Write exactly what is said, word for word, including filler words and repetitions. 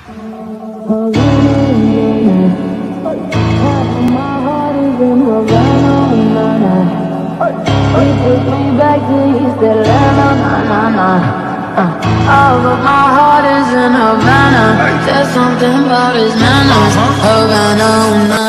My heart is in Havana, na na. He took me back to East Atlanta, na na na. Uh, oh, but my heart is in Havana. There's something about his manners. Havana, na.